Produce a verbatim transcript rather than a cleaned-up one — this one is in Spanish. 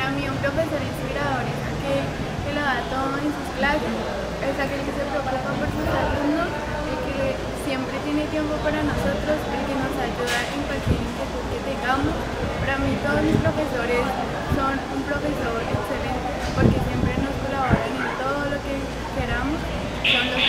Para mí un profesor inspirador es aquel que lo da todo en sus clases, es aquel que se preocupa por sus alumnos, el que siempre tiene tiempo para nosotros, el que nos ayuda en cualquier inquietud que tengamos. Para mí todos mis profesores son un profesor excelente porque siempre nos colaboran en todo lo que queramos, son los